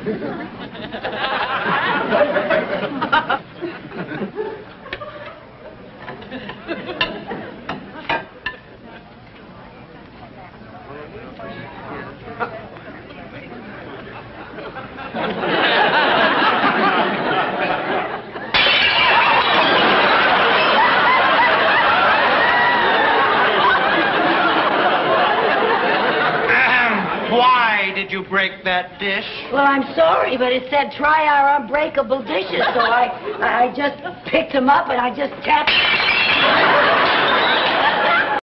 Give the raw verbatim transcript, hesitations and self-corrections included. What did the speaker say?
Did you break that dish? Well, I'm sorry, but it said try our unbreakable dishes, so I, I just picked them up and I just tapped.